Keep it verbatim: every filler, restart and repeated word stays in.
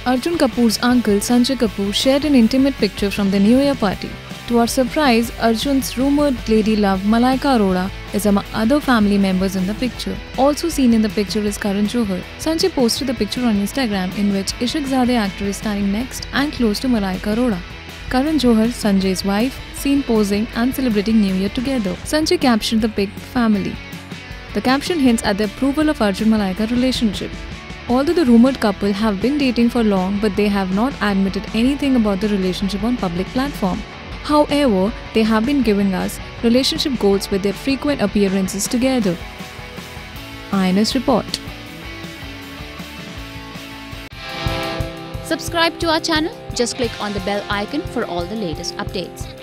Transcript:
Arjun Kapoor's uncle Sanjay Kapoor shared an intimate picture from the New Year party. To our surprise, Arjun's rumoured lady love Malaika Arora is among other family members in the picture. Also seen in the picture is Karan Johar. Sanjay posted the picture on Instagram in which Ishaqzade actor is standing next and close to Malaika Arora. Karan Johar, Sanjay's wife, seen posing and celebrating New Year together. Sanjay captioned the pic family. The caption hints at the approval of Arjun-Malaika relationship. Although the rumoured couple have been dating for long, but they have not admitted anything about the relationship on public platform. However, they have been giving us relationship goals with their frequent appearances together. I N S report. Subscribe to our channel. Just click on the bell icon for all the latest updates.